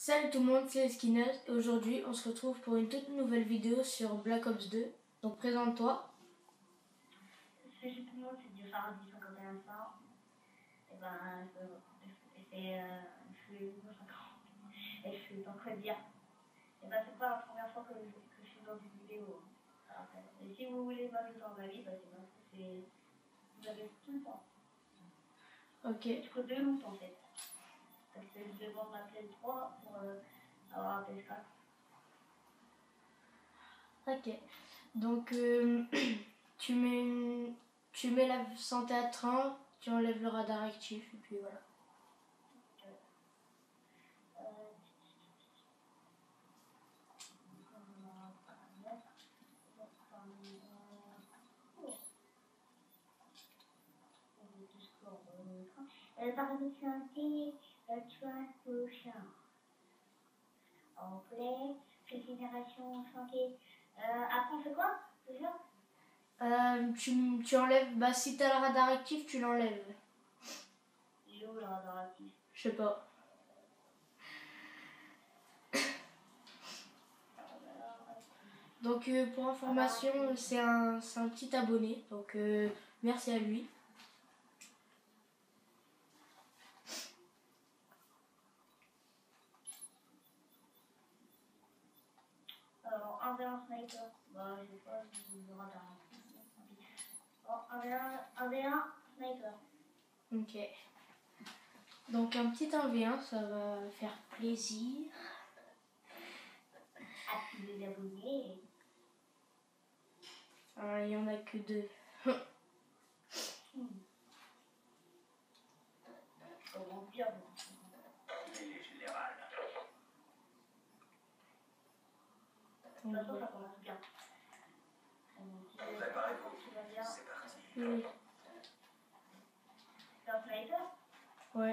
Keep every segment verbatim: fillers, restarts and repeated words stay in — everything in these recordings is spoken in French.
Salut tout le monde, c'est Skinner et aujourd'hui on se retrouve pour une toute nouvelle vidéo sur Black Ops deux. Donc présente-toi. Salut tout le monde, c'est Diofardi cinquante et un cent. Et ben, c'est euh, je suis cinq ans. Et je suis en train de dire. Et ben, c'est pas la première fois que je, que je suis dans une vidéo. Alors, et si vous voulez m'ajouter dans ma vie, bah, c'est vous avez tout le temps. Ok. Jusqu'au deux août en fait. Parce que je vais vendre ma P S trois pour euh, avoir un P S quatre. Ok. Donc euh, tu mets une... tu mets la santé à trente, tu enlèves le radar actif et puis voilà. Euh, par exemple, santé, euh, tu as le chat. En play, génération santé. Euh, après, on fait quoi déjà euh, tu, tu enlèves, bah si t'as le radar actif, tu l'enlèves. Il est où le radar actif? Je sais pas. Donc euh, pour information, c'est un, c'est un petit abonné, donc euh, merci à lui. Alors, un v un sniper, bah j'ai pas le radar actif. Bon, un v un, un v un sniper. Ok. Donc un petit un v un, ça va faire plaisir. Activer les abonnés. Ah, il y en a que deux. hmm. Comment dire général. De toute façon, ça commence bien. Préparez-vous, c'est parti. Oui. C'est un sniper? Ouais.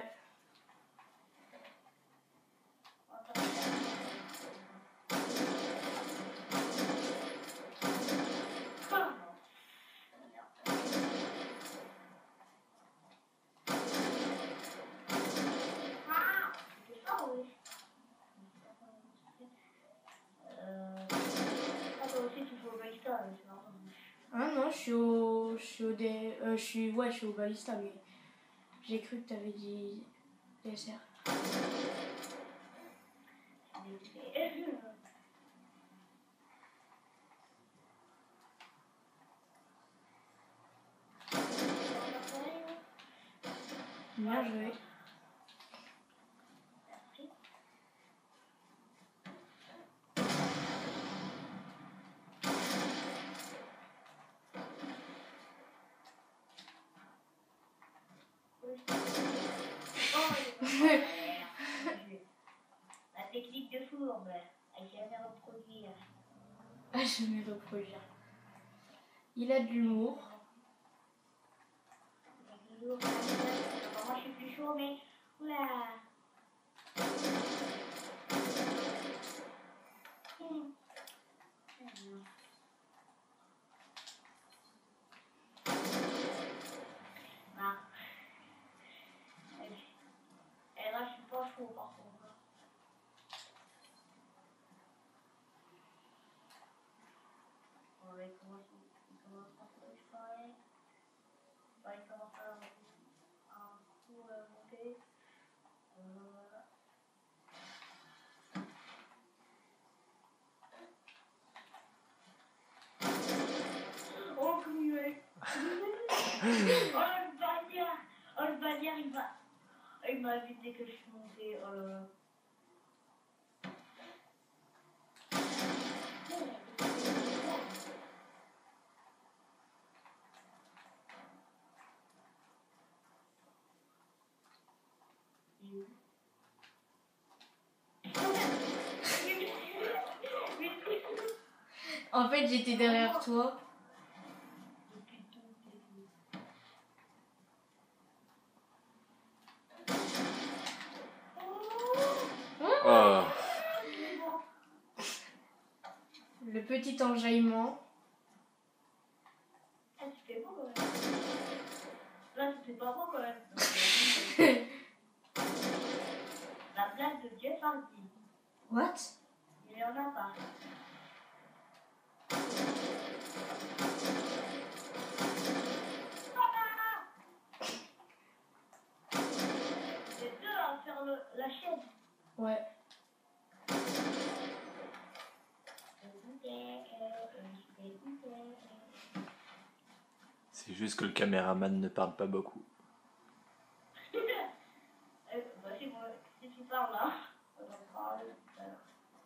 Ah non, je suis au, je suis au dé, euh, je suis, ouais, je suis au balista, mais j'ai cru que t'avais dit D S R. Bien joué. La technique de fourbe, elle jamais reproduire. À jamais reproduire. Il a de l'humour. Moi je suis plus chaud, mais oula. Hmm. Ah. Et là je suis pas chaud par contre. On va commencer, on commence par quoi je parlais. On va commencer à un coup à monter. Voilà. Oh, comme il est. Oh, le bannière. Oh, le bannière, il va. Il m'a vu dès que je suis montée. Oh là là. En fait, j'étais derrière toi. Oh. Le petit enjaillement. Ah, c'était beau quand même. Là, c'était pas beau quand même. La blague de Jeff Hardy. What? Il y en a pas. C'est deux à faire le, la chaîne. Ouais. C'est juste que le caméraman ne parle pas beaucoup. Euh, bah, si, moi, si tu parles là, on va parler tout à l'heure.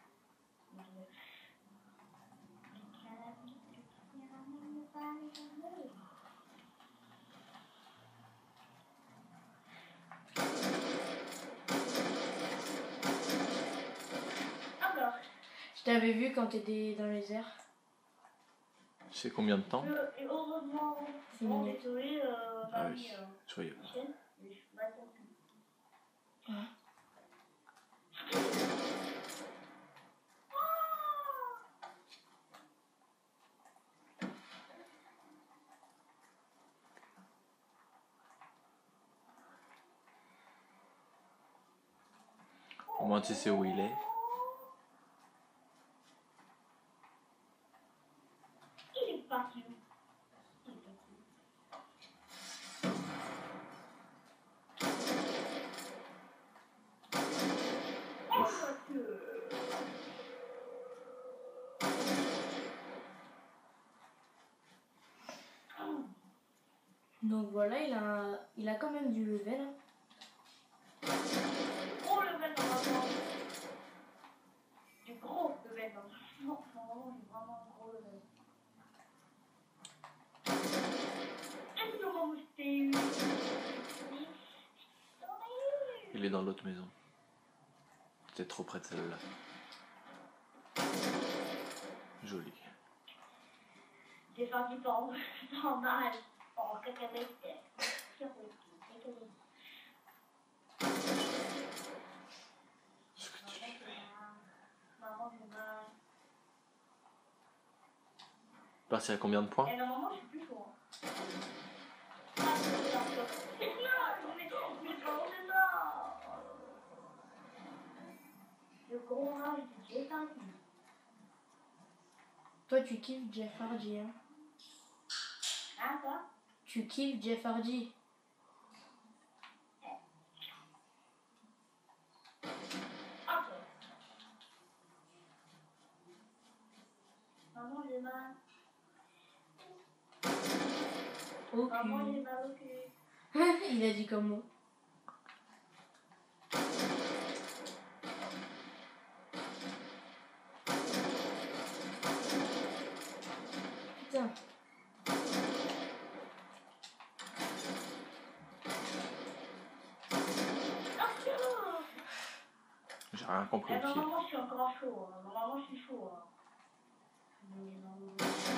Alors, Je t'avais vu quand t'étais dans les airs. Tu sais combien de temps? euh, et heureusement, C'est bon, mignon. désolé, euh, Ah mamie, oui, euh, je voyais pas. chaîne, mais je suis pas contente. Ouais. Au moins tu sais où il est. Il est parti où? Il est parti où? Oh, que... Donc voilà, il a, un- il a quand même du level. Hein. Gros level dans l'enfant. Du gros level dans l'enfant. Non, j'ai vraiment un gros level. Est-ce que moi je t'ai eu? Il est dans l'autre maison. T'es trop près de celle-là. Joli. J'ai failli tomber dans mal. Oh, cacahuète. Ce que tu lui fais. Maman, j'ai mal. Parti à combien de points? Et normalement, je suis plus chaud. Hein. Ah, c'est ça. Mais non, mais mais comment c'est ça? Le gros rage de Jeff Hardy. Toi, tu kiffes Jeff Hardy. Hein. Hein, quoi? Tu kiffes Jeff Hardy. Ah, quoi? Maman, j'ai mal. Au Maman, cul. j'ai mal au cul. Il a dit comment? Putain. Ah, tiens! J'ai rien compris Eh, au pied. normalement, je suis encore chaud. Hein. Normalement, je suis chaud. Hein. Mais non.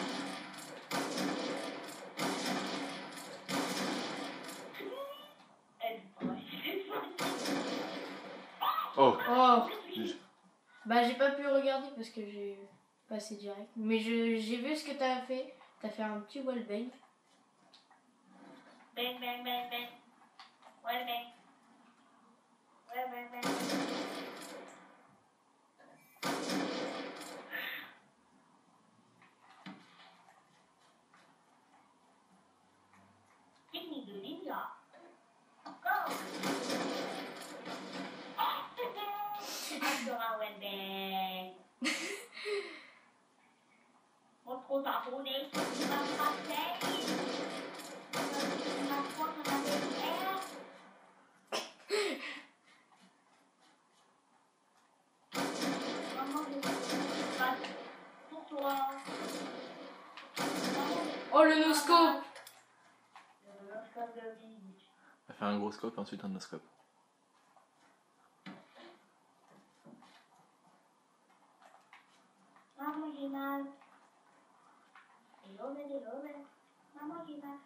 Elle dit pas, Oh! Oh. Je- Bah j'ai pas pu regarder parce que j'ai passé direct. Mais je- j'ai vu ce que t'as fait. T'as fait un petit wallbang. Bang, bang, bang, bang. Ouais, bang. Ouais, bang, bang. Technique de ninja. Encore. Encore un ouais, bang. Montre ta tournée. Tu vas passer. Tu vas prendre la air. Maman, je passe pour toi. Oh le no-scope. Le noscope de vie. Elle fait un gros scope, ensuite un noscope. Maman, j'ai mal. Désolé, désolé. Maman, j'ai mal.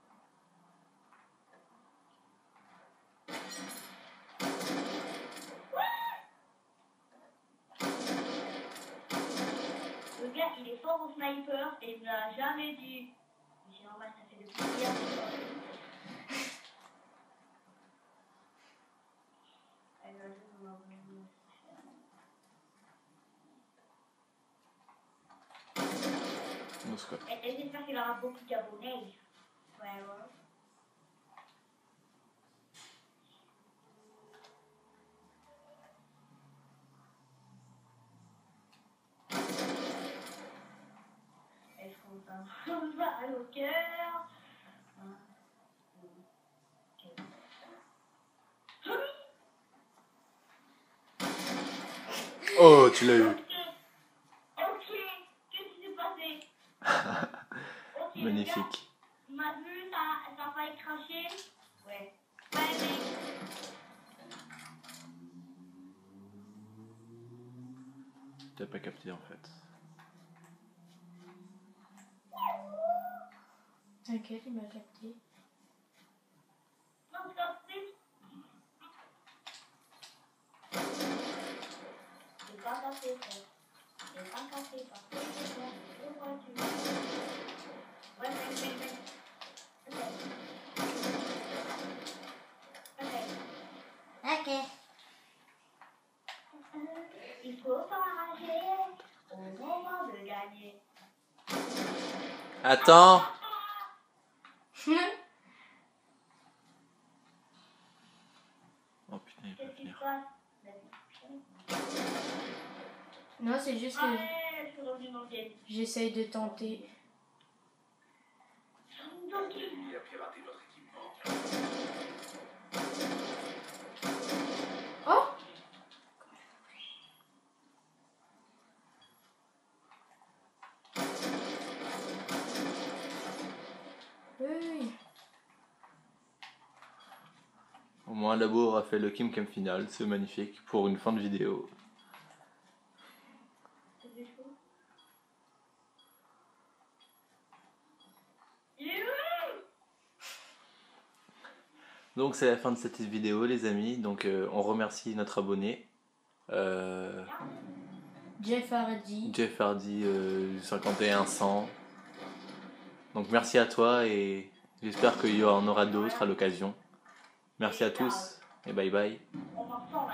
Le gars, il est fort au sniper et il n'a jamais dit. C'est normal, ça fait depuis hier. Elle a dit qu'on va revenir. No scope. Et, et j'espère qu'il aura beaucoup d'abonnés. Ouais, voilà. Est-ce qu'on va, va au cœur? Oh, tu l'as eu. Ok, ok, qu'est-ce qui s'est passé? Ok, Magnifique. ma vue, ça, ça a failli cracher. Ouais. Ouais, mais... T'as pas capté en fait. T'inquiète, il m'a capté. Non, stop, please. J'ai pas capté, frère. J'ai pas capté, pas capté, frère. Pourquoi tu... Ouais, mais, mais, mais... Ok. Ok. Il faut s'enrager au moment de gagner. Attends. Oh putain, il va Qu'est-ce qui venir. se passe? Non, c'est juste que Allez, je suis revenue dans le game. j'essaye de tenter. Donc, Oh! Oui. Au moins Labo aura fait le Kim Cam final, c'est magnifique pour une fin de vidéo. c'est chaud. Il est où? Donc c'est la fin de cette vidéo les amis, donc euh, on remercie notre abonné. Euh, Jeff Hardy. Jeff Hardy euh, cinquante et un cent. Donc merci à toi et j'espère qu'il y en aura d'autres à l'occasion. Merci à tous et bye bye. On va